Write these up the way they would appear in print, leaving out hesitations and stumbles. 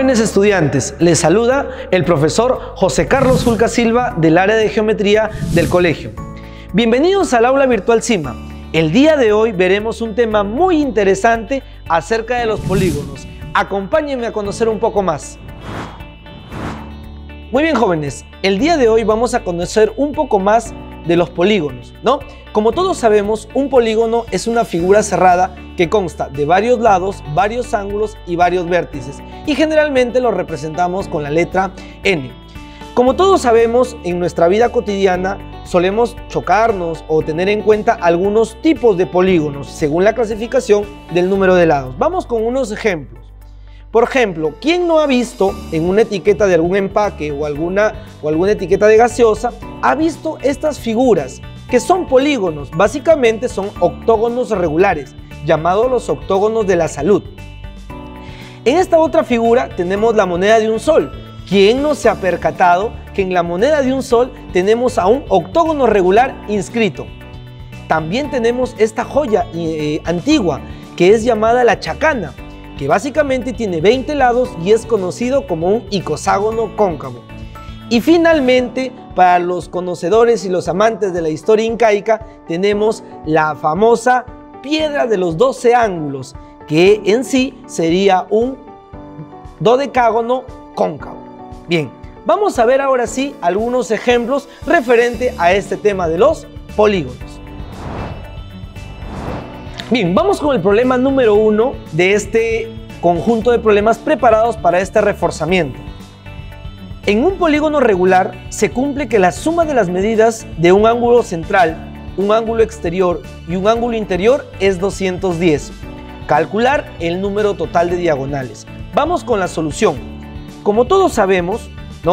Jóvenes estudiantes, les saluda el profesor José Carlos Fulca Silva del área de geometría del colegio. Bienvenidos al aula virtual CIMA. El día de hoy veremos un tema muy interesante acerca de los polígonos. Acompáñenme a conocer un poco más. Muy bien, jóvenes, el día de hoy vamos a conocer un poco más de los polígonos, ¿no? Como todos sabemos, un polígono es una figura cerrada que consta de varios lados, varios ángulos y varios vértices, y generalmente lo representamos con la letra N. Como todos sabemos, en nuestra vida cotidiana solemos chocarnos o tener en cuenta algunos tipos de polígonos según la clasificación del número de lados. Vamos con unos ejemplos. Por ejemplo, ¿quién no ha visto en una etiqueta de algún empaque o alguna etiqueta de gaseosa, ha visto estas figuras que son polígonos? Básicamente son octógonos regulares, llamados los octógonos de la salud. En esta otra figura tenemos la moneda de un sol. ¿Quién no se ha percatado que en la moneda de un sol tenemos a un octógono regular inscrito? También tenemos esta joya antigua que es llamada la chacana, que básicamente tiene 20 lados y es conocido como un icoságono cóncavo. Y finalmente, para los conocedores y los amantes de la historia incaica, tenemos la famosa piedra de los 12 ángulos, que en sí sería un dodecágono cóncavo. Bien, vamos a ver ahora sí algunos ejemplos referente a este tema de los polígonos. Bien, vamos con el problema número 1 de este conjunto de problemas preparados para este reforzamiento. En un polígono regular se cumple que la suma de las medidas de un ángulo central, un ángulo exterior y un ángulo interior es 210. Calcular el número total de diagonales. Vamos con la solución. Como todos sabemos,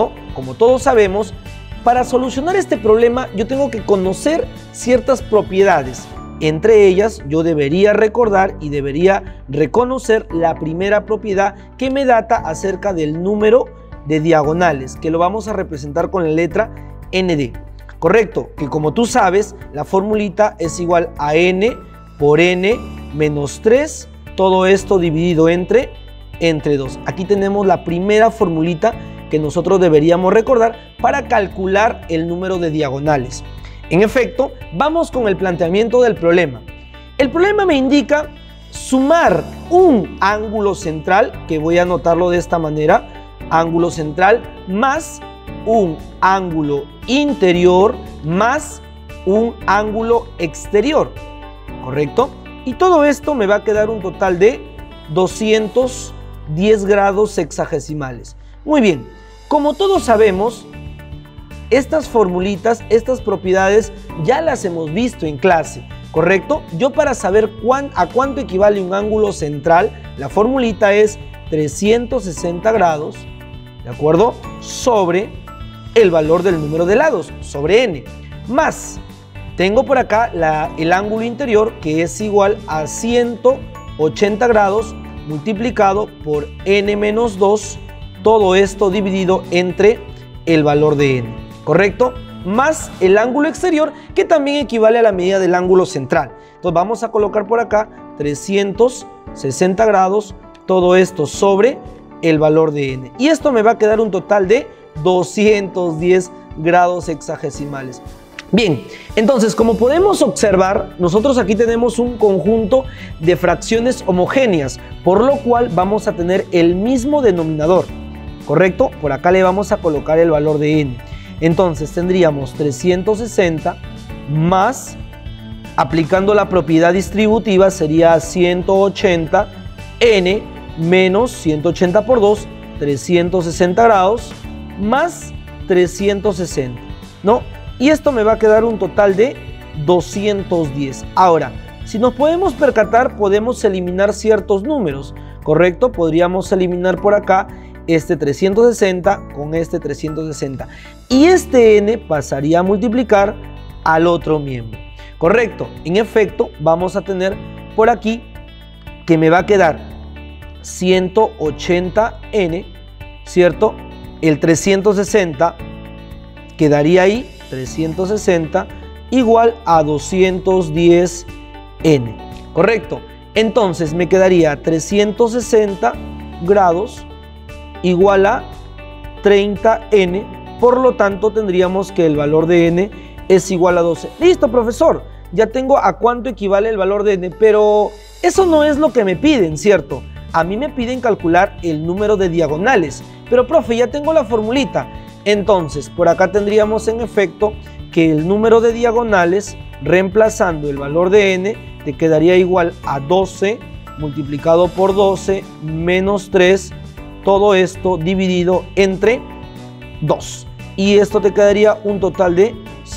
para solucionar este problema yo tengo que conocer ciertas propiedades. Entre ellas, yo debería recordar y debería reconocer la primera propiedad que me data acerca del número de diagonales, que lo vamos a representar con la letra ND. Correcto, que como tú sabes, la formulita es igual a N por N menos 3, todo esto dividido entre 2. Aquí tenemos la primera formulita que nosotros deberíamos recordar para calcular el número de diagonales. En efecto, vamos con el planteamiento del problema. El problema me indica sumar un ángulo central, que voy a anotarlo de esta manera, ángulo central más un ángulo interior más un ángulo exterior, ¿correcto? Y todo esto me va a quedar un total de 210 grados sexagesimales. Muy bien, como todos sabemos, estas formulitas, estas propiedades ya las hemos visto en clase, ¿correcto? Yo para saber a cuánto equivale un ángulo central, la formulita es 360 grados, ¿de acuerdo? Sobre el valor del número de lados, sobre n, más, tengo por acá el ángulo interior que es igual a 180 grados multiplicado por n menos 2, todo esto dividido entre el valor de n. ¿Correcto? Más el ángulo exterior, que también equivale a la medida del ángulo central. Entonces vamos a colocar por acá 360 grados, todo esto sobre el valor de n. Y esto me va a quedar un total de 210 grados sexagesimales. Bien, entonces como podemos observar, nosotros aquí tenemos un conjunto de fracciones homogéneas, por lo cual vamos a tener el mismo denominador. ¿Correcto? Por acá le vamos a colocar el valor de n. Entonces tendríamos 360 más, aplicando la propiedad distributiva, sería 180 n menos 180 por 2, 360 grados, más 360, ¿no? Y esto me va a quedar un total de 210. Ahora, si nos podemos percatar, podemos eliminar ciertos números, ¿correcto? Podríamos eliminar por acá este 360 con este 360 y este n pasaría a multiplicar al otro miembro, correcto. En efecto, vamos a tener por aquí que me va a quedar 180n, ¿cierto? El 360 quedaría ahí, 360 igual a 210n, correcto. Entonces me quedaría 360 grados igual a 30n, por lo tanto tendríamos que el valor de n es igual a 12. Listo, profesor, ya tengo a cuánto equivale el valor de n, pero eso no es lo que me piden, ¿cierto? A mí me piden calcular el número de diagonales, pero profe, ya tengo la formulita. Entonces, por acá tendríamos en efecto que el número de diagonales, reemplazando el valor de n, te quedaría igual a 12 multiplicado por 12 menos 3, todo esto dividido entre 2. Y esto te quedaría un total de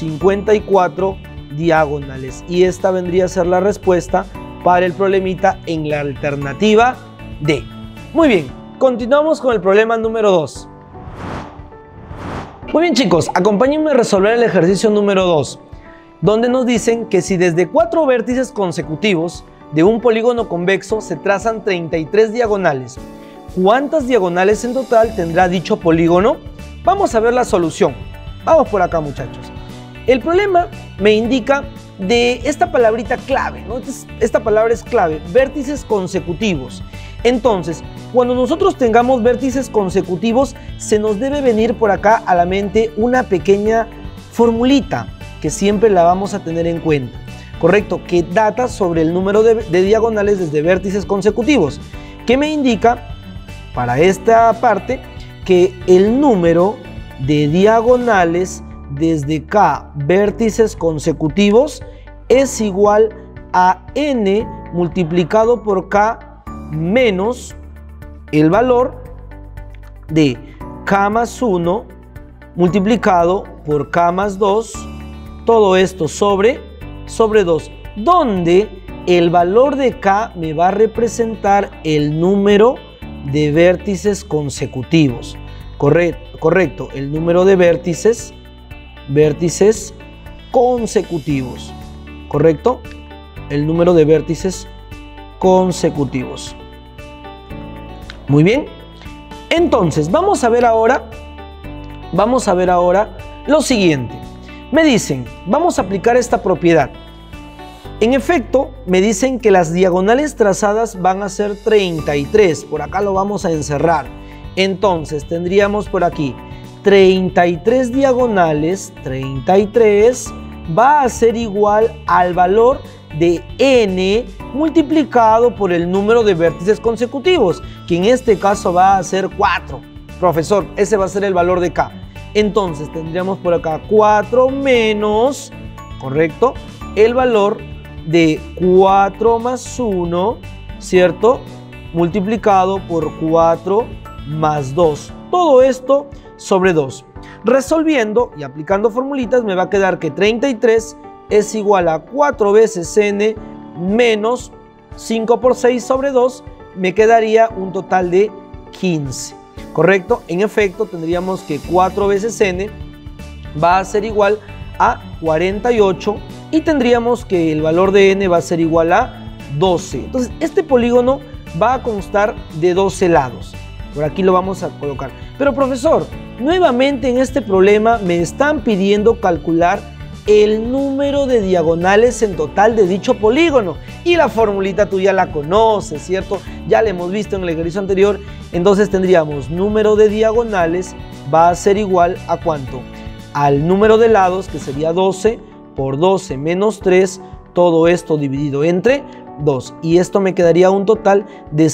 54 diagonales. Y esta vendría a ser la respuesta para el problemita en la alternativa D. Muy bien, continuamos con el problema número 2. Muy bien, chicos, acompáñenme a resolver el ejercicio número 2, donde nos dicen que si desde 4 vértices consecutivos de un polígono convexo se trazan 33 diagonales, ¿cuántas diagonales en total tendrá dicho polígono? Vamos a ver la solución. Vamos por acá, muchachos. El problema me indica de esta palabrita clave, ¿no? Esta palabra es clave, vértices consecutivos. Entonces, cuando nosotros tengamos vértices consecutivos, se nos debe venir por acá a la mente una pequeña formulita que siempre la vamos a tener en cuenta, ¿correcto? Que data sobre el número de diagonales desde vértices consecutivos, que me indica para esta parte que el número de diagonales desde K vértices consecutivos es igual a n multiplicado por K menos el valor de K más 1 multiplicado por K más 2, todo esto sobre 2, donde el valor de K me va a representar el número de vértices consecutivos. Correcto, el número de vértices consecutivos. ¿Correcto? El número de vértices consecutivos. Muy bien. Entonces, vamos a ver ahora lo siguiente. Me dicen, vamos a aplicar esta propiedad. En efecto, me dicen que las diagonales trazadas van a ser 33. Por acá lo vamos a encerrar. Entonces, tendríamos por aquí 33 diagonales, 33 va a ser igual al valor de n multiplicado por el número de vértices consecutivos, que en este caso va a ser 4. Profesor, ese va a ser el valor de K. Entonces tendríamos por acá 4 menos, correcto, el valor de 4 más 1, ¿cierto? Multiplicado por 4 más 2. Todo esto sobre 2. Resolviendo y aplicando formulitas me va a quedar que 33 es igual a 4 veces n menos 5 por 6 sobre 2, me quedaría un total de 15. ¿Correcto? En efecto, tendríamos que 4 veces n va a ser igual a 48 y tendríamos que el valor de n va a ser igual a 12. Entonces, este polígono va a constar de 12 lados. Por aquí lo vamos a colocar. Pero profesor, nuevamente en este problema me están pidiendo calcular el número de diagonales en total de dicho polígono. Y la formulita tú ya la conoces, ¿cierto? Ya la hemos visto en el ejercicio anterior. Entonces tendríamos número de diagonales va a ser igual a ¿cuánto? Al número de lados, que sería 12 por 12 menos 3, todo esto dividido entre 2. Y esto me quedaría un total de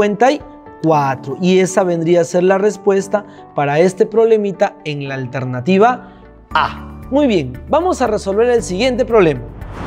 54. Y esa vendría a ser la respuesta para este problemita en la alternativa A. Muy bien, vamos a resolver el siguiente problema.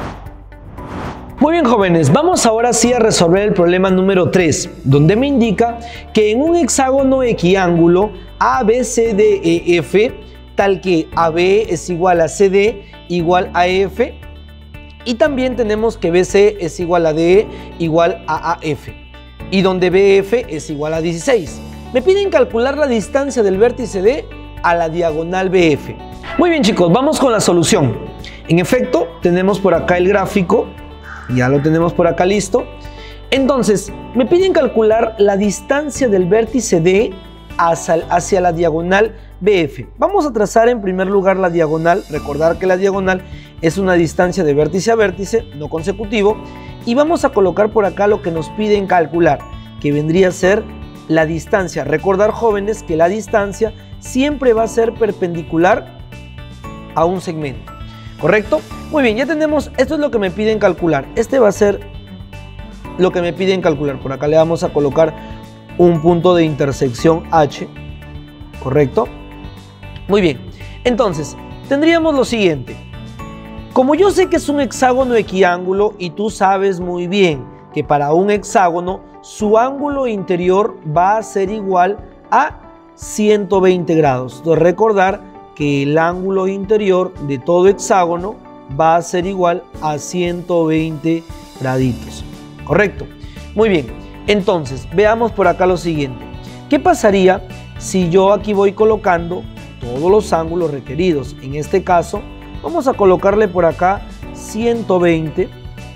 Muy bien, jóvenes, vamos ahora sí a resolver el problema número 3, donde me indica que en un hexágono equiángulo ABCDEF, tal que AB es igual a CD igual a EF, y también tenemos que BC es igual a DE igual a AF, y donde BF es igual a 16. Me piden calcular la distancia del vértice D a la diagonal BF. Muy bien, chicos, vamos con la solución. En efecto, tenemos por acá el gráfico, ya lo tenemos por acá listo. Entonces, me piden calcular la distancia del vértice D hacia la diagonal BF. Vamos a trazar en primer lugar la diagonal, recordar que la diagonal es una distancia de vértice a vértice, no consecutivo, y vamos a colocar por acá lo que nos piden calcular, que vendría a ser la distancia. Recordar, jóvenes, que la distancia siempre va a ser perpendicular a un segmento, ¿correcto? Muy bien, ya tenemos, esto es lo que me piden calcular. Este va a ser lo que me piden calcular. Por acá le vamos a colocar un punto de intersección H, ¿correcto? Muy bien, entonces tendríamos lo siguiente. Como yo sé que es un hexágono equiángulo y tú sabes muy bien que para un hexágono su ángulo interior va a ser igual a 120 grados. Entonces, recordar que el ángulo interior de todo hexágono va a ser igual a 120 graditos. ¿Correcto? Muy bien. Entonces, veamos por acá lo siguiente. ¿Qué pasaría si yo aquí voy colocando todos los ángulos requeridos? En este caso, vamos a colocarle por acá 120.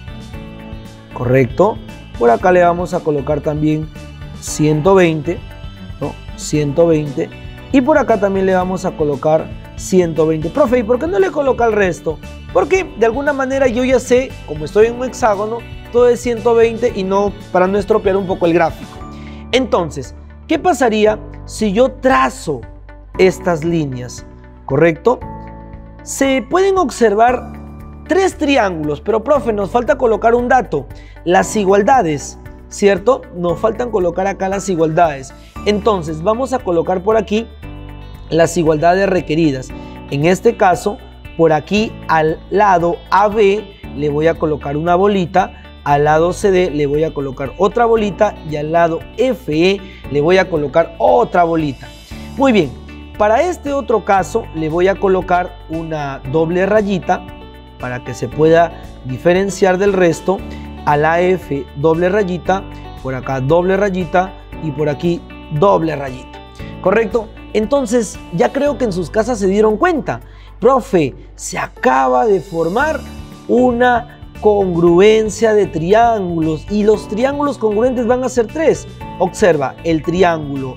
¿Correcto? Por acá le vamos a colocar también 120, ¿no? 120. Y por acá también le vamos a colocar 120. Profe, ¿y por qué no le coloca el resto? Porque de alguna manera yo ya sé, como estoy en un hexágono, todo es 120 y no, para no estropear un poco el gráfico. Entonces, ¿qué pasaría si yo trazo estas líneas? ¿Correcto? Se pueden observar tres triángulos, pero profe, nos falta colocar un dato, las igualdades, ¿cierto? Nos faltan colocar acá las igualdades. Entonces vamos a colocar por aquí las igualdades requeridas. En este caso, por aquí al lado AB le voy a colocar una bolita, al lado CD le voy a colocar otra bolita y al lado FE le voy a colocar otra bolita. Muy bien, para este otro caso le voy a colocar una doble rayita para que se pueda diferenciar del resto. Al AF doble rayita, por acá doble rayita y por aquí doble rayita. ¿Correcto? Entonces ya creo que en sus casas se dieron cuenta. Profe, se acaba de formar una congruencia de triángulos y los triángulos congruentes van a ser tres. Observa el triángulo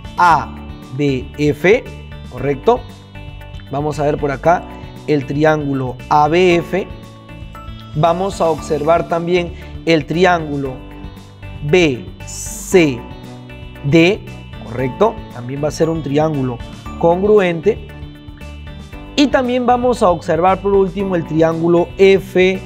ABF, ¿correcto? Vamos a ver por acá el triángulo ABF. Vamos a observar también el triángulo BCD, ¿correcto? También va a ser un triángulo congruente. Y también vamos a observar por último el triángulo FED,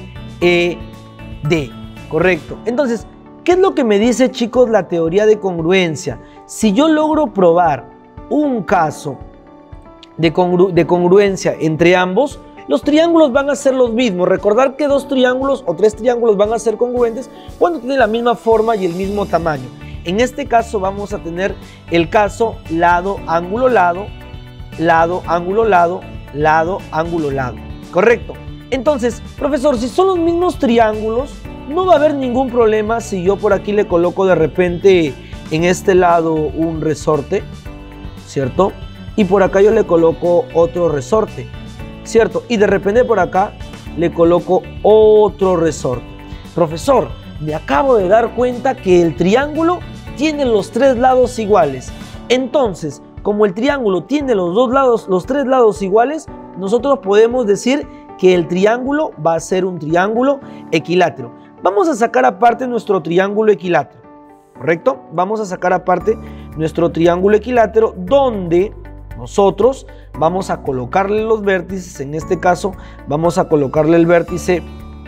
¿correcto? Entonces, ¿qué es lo que me dice, chicos, la teoría de congruencia? Si yo logro probar un caso de congruencia entre ambos, los triángulos van a ser los mismos. Recordar que dos triángulos o tres triángulos van a ser congruentes cuando tienen la misma forma y el mismo tamaño. En este caso vamos a tener el caso lado, ángulo, lado, lado, ángulo, lado, lado, ángulo, lado. ¿Correcto? Entonces, profesor, si son los mismos triángulos, no va a haber ningún problema si yo por aquí le coloco de repente en este lado un resorte, ¿cierto? Y por acá yo le coloco otro resorte, ¿cierto? Y de repente por acá le coloco otro resorte. Profesor, me acabo de dar cuenta que el triángulo tiene los tres lados iguales. Entonces, como el triángulo tiene los tres lados iguales, nosotros podemos decir que el triángulo va a ser un triángulo equilátero. Vamos a sacar aparte nuestro triángulo equilátero, ¿correcto? Vamos a sacar aparte nuestro triángulo equilátero donde nosotros vamos a colocarle los vértices. En este caso vamos a colocarle el vértice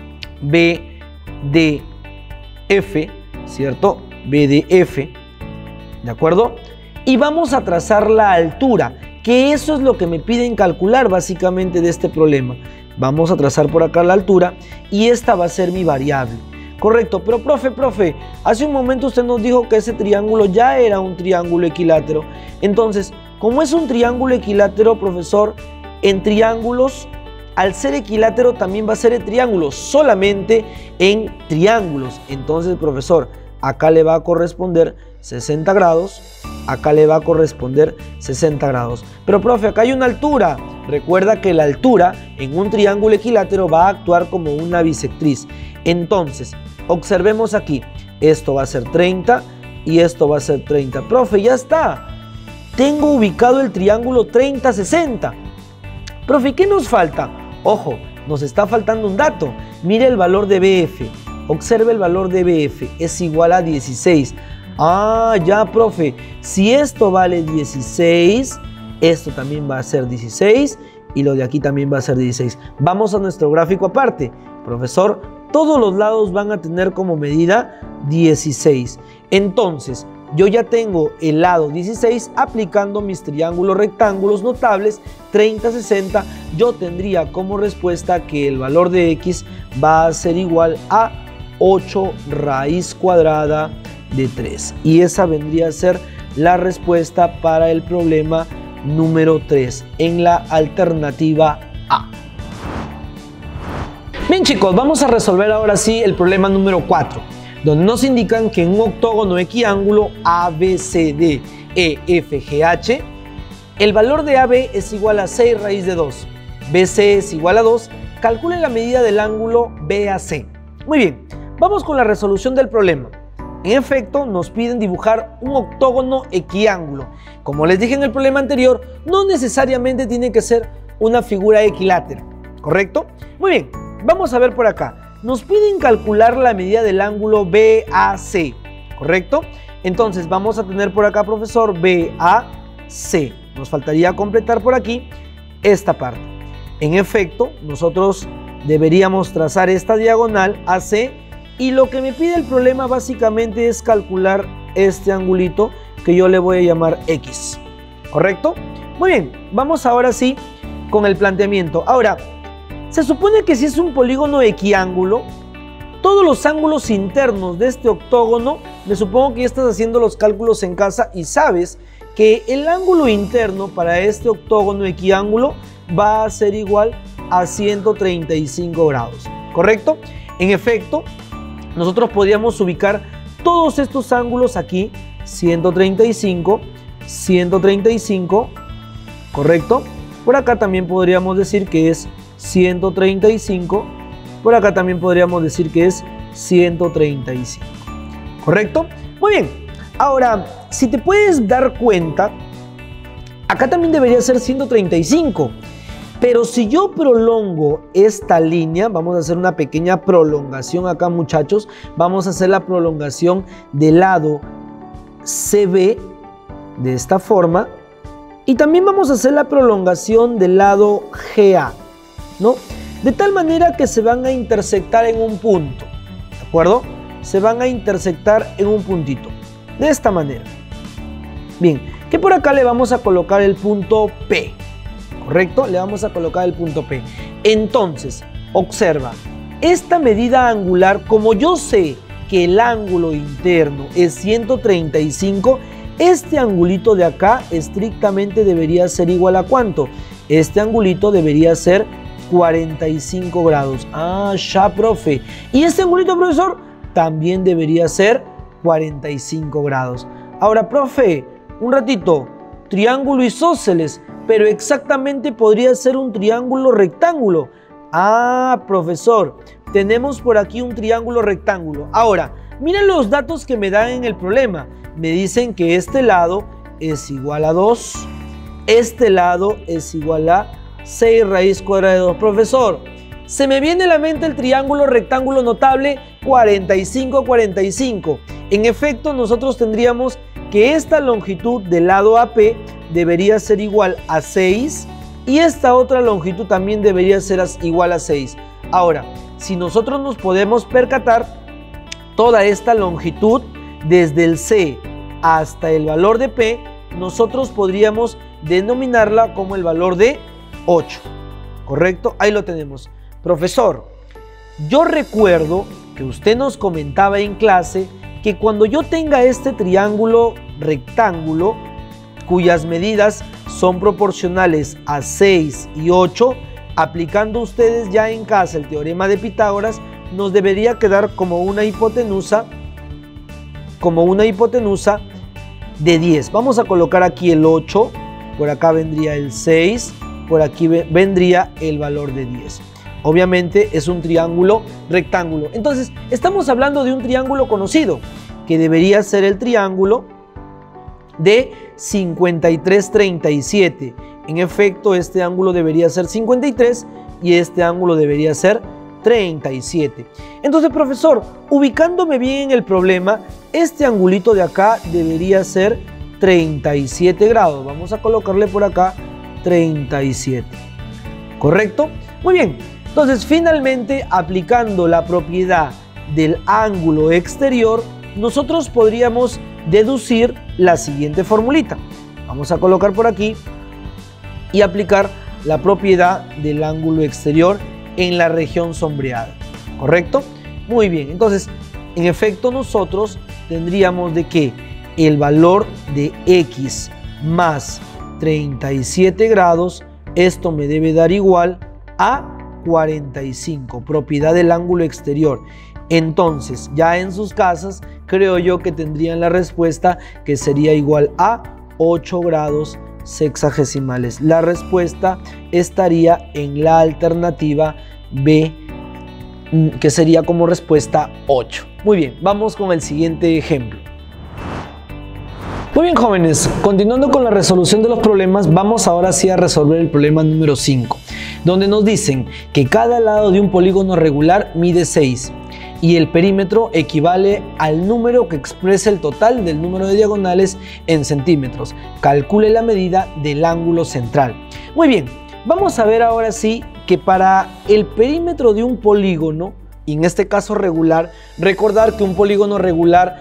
BDF, ¿cierto? BDF, ¿de acuerdo? Y vamos a trazar la altura, que eso es lo que me piden calcular básicamente de este problema. Vamos a trazar por acá la altura y esta va a ser mi variable. Correcto, pero profe, hace un momento usted nos dijo que ese triángulo ya era un triángulo equilátero. Entonces, como es un triángulo equilátero, profesor, en triángulos, al ser equilátero también va a ser el triángulo, solamente en triángulos. Entonces, profesor, acá le va a corresponder 60 grados, acá le va a corresponder 60 grados. Pero profe, acá hay una altura. Recuerda que la altura en un triángulo equilátero va a actuar como una bisectriz. Entonces, observemos aquí, esto va a ser 30 y esto va a ser 30. Profe, ya está. Tengo ubicado el triángulo 30-60. Profe, ¿qué nos falta? Ojo, nos está faltando un dato. Mire el valor de BF. Observe el valor de BF. Es igual a 16. Ah, ya, profe. Si esto vale 16, esto también va a ser 16 y lo de aquí también va a ser 16. Vamos a nuestro gráfico aparte. Profesor, todos los lados van a tener como medida 16. Entonces, yo ya tengo el lado 16 aplicando mis triángulos rectángulos notables 30, 60. Yo tendría como respuesta que el valor de x va a ser igual a 8 raíz cuadrada de 3. Y esa vendría a ser la respuesta para el problema número 3 en la alternativa A. Bien, chicos, vamos a resolver ahora sí el problema número 4, donde nos indican que en un octógono equiángulo ABCD EFGH, el valor de AB es igual a 6 raíz de 2, BC es igual a 2, calcule la medida del ángulo BAC. Muy bien, vamos con la resolución del problema. En efecto, nos piden dibujar un octógono equiángulo. Como les dije en el problema anterior, no necesariamente tiene que ser una figura equilátera, ¿correcto? Muy bien, vamos a ver por acá. Nos piden calcular la medida del ángulo BAC, ¿correcto? Entonces vamos a tener por acá, profesor, BAC. Nos faltaría completar por aquí esta parte. En efecto, nosotros deberíamos trazar esta diagonal AC y lo que me pide el problema básicamente es calcular este angulito que yo le voy a llamar X, ¿correcto? Muy bien, vamos ahora sí con el planteamiento. Ahora, se supone que si es un polígono equiángulo, todos los ángulos internos de este octógono, me supongo que ya estás haciendo los cálculos en casa y sabes que el ángulo interno para este octógono equiángulo va a ser igual a 135 grados, ¿correcto? En efecto, nosotros podríamos ubicar todos estos ángulos aquí, 135, 135, ¿correcto? Por acá también podríamos decir que es 135, por acá también podríamos decir que es 135, ¿correcto? Muy bien, ahora, si te puedes dar cuenta, acá también debería ser 135, pero si yo prolongo esta línea, vamos a hacer una pequeña prolongación acá, muchachos, vamos a hacer la prolongación del lado CB de esta forma y también vamos a hacer la prolongación del lado GA, ¿no? De tal manera que se van a intersectar en un punto, ¿de acuerdo? Se van a intersectar en un puntito, de esta manera. Bien, que por acá le vamos a colocar el punto P, ¿correcto? Le vamos a colocar el punto P. Entonces, observa, esta medida angular, como yo sé que el ángulo interno es 135, este angulito de acá estrictamente debería ser igual a ¿cuánto? Este angulito debería ser 45 grados. Ah, ya, profe. ¿Y este angulito, profesor? También debería ser 45 grados. Ahora, profe, un ratito, triángulo isósceles, pero exactamente podría ser un triángulo rectángulo. Ah, profesor, tenemos por aquí un triángulo rectángulo. Ahora, miren los datos que me dan en el problema. Me dicen que este lado es igual a 2, este lado es igual a 6 raíz cuadrada de 2. Profesor, se me viene a la mente el triángulo rectángulo notable 45, 45. En efecto, nosotros tendríamos que esta longitud del lado AP debería ser igual a 6 y esta otra longitud también debería ser igual a 6. Ahora, si nosotros nos podemos percatar, toda esta longitud desde el C hasta el valor de P, nosotros podríamos denominarla como el valor de 8, ¿correcto? Ahí lo tenemos. Profesor, yo recuerdo que usted nos comentaba en clase que cuando yo tenga este triángulo rectángulo, cuyas medidas son proporcionales a 6 y 8, aplicando ustedes ya en casa el teorema de Pitágoras, nos debería quedar como una hipotenusa de 10. Vamos a colocar aquí el 8, por acá vendría el 6, por aquí vendría el valor de 10. Obviamente es un triángulo rectángulo. Entonces, estamos hablando de un triángulo conocido, que debería ser el triángulo de 53-37. En efecto, este ángulo debería ser 53 y este ángulo debería ser 37. Entonces, profesor, ubicándome bien en el problema, este angulito de acá debería ser 37 grados. Vamos a colocarle por acá 37. ¿Correcto? Muy bien. Entonces, finalmente, aplicando la propiedad del ángulo exterior, nosotros podríamos deducir la siguiente formulita. Vamos a colocar por aquí y aplicar la propiedad del ángulo exterior en la región sombreada. ¿Correcto? Muy bien. Entonces, en efecto, nosotros tendríamos de que el valor de x más 37 grados, esto me debe dar igual a 45, propiedad del ángulo exterior. Entonces, ya en sus casas, creo yo que tendrían la respuesta que sería igual a 8 grados sexagesimales. La respuesta estaría en la alternativa B, que sería como respuesta 8. Muy bien, vamos con el siguiente ejemplo. Muy bien, jóvenes, continuando con la resolución de los problemas, vamos ahora sí a resolver el problema número 5, donde nos dicen que cada lado de un polígono regular mide 6 y el perímetro equivale al número que expresa el total del número de diagonales en centímetros. Calcule la medida del ángulo central. Muy bien, vamos a ver ahora sí que para el perímetro de un polígono, y en este caso regular, recordar que un polígono regular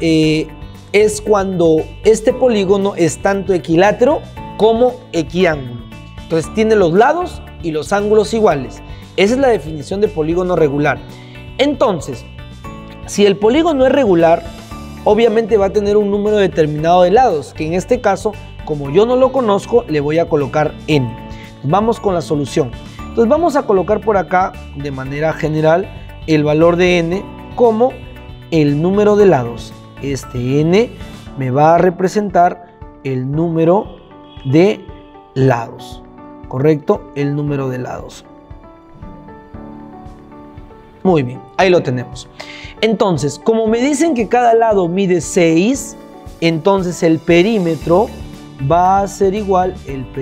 es cuando este polígono es tanto equilátero como equiángulo. Entonces tiene los lados y los ángulos iguales. Esa es la definición de polígono regular. Entonces, si el polígono es regular, obviamente va a tener un número determinado de lados, que en este caso, como yo no lo conozco, le voy a colocar n. Vamos con la solución. Entonces vamos a colocar por acá, de manera general, el valor de n como el número de lados. Este n me va a representar el número de lados, ¿correcto? El número de lados. Muy bien, ahí lo tenemos. Entonces, como me dicen que cada lado mide 6, entonces el perímetro va a ser igual,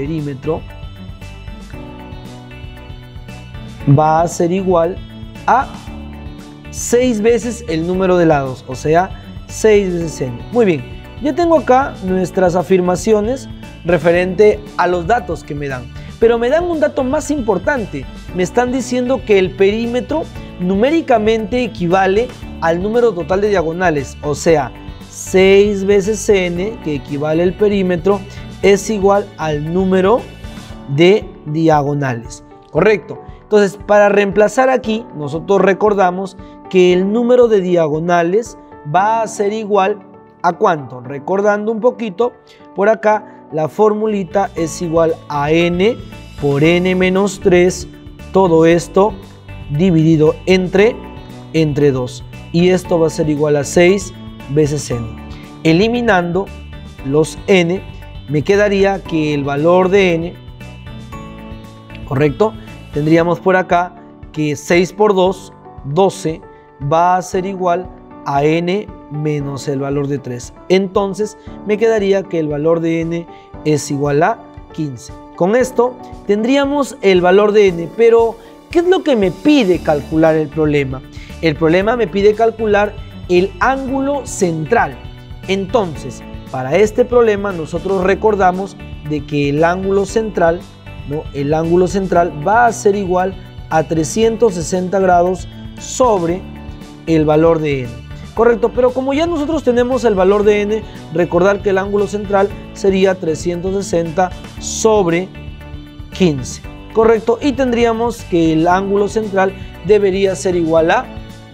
va a ser igual a 6 veces el número de lados, o sea, 6 veces n. Muy bien, ya tengo acá nuestras afirmaciones referente a los datos que me dan. Pero me dan un dato más importante. Me están diciendo que el perímetro numéricamente equivale al número total de diagonales, o sea, 6 veces n, que equivale al perímetro, es igual al número de diagonales. ¿Correcto? Entonces, para reemplazar aquí, nosotros recordamos que el número de diagonales va a ser igual a ¿cuánto? Recordando un poquito, por acá la formulita es igual a n por n menos 3, todo esto dividido entre 2. Y esto va a ser igual a 6 veces n. Eliminando los n, me quedaría que el valor de n, ¿correcto? Tendríamos por acá que 6 por 2, 12, va a ser igual a n menos el valor de 3. Entonces me quedaría que el valor de n es igual a 15. Con esto tendríamos el valor de n, pero ¿qué es lo que me pide calcular el problema? El problema me pide calcular el ángulo central. Entonces, para este problema nosotros recordamos de que el ángulo central, ¿no? El ángulo central va a ser igual a 360 grados sobre el valor de n. Correcto, pero como ya nosotros tenemos el valor de n, recordar que el ángulo central sería 360 sobre 15. Correcto, y tendríamos que el ángulo central debería ser igual a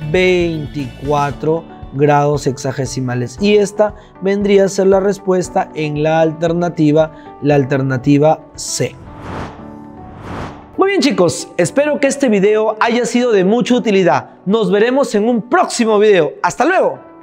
24 grados sexagesimales. Y esta vendría a ser la respuesta en la alternativa C. Muy bien, chicos, espero que este video haya sido de mucha utilidad. Nos veremos en un próximo video. ¡Hasta luego!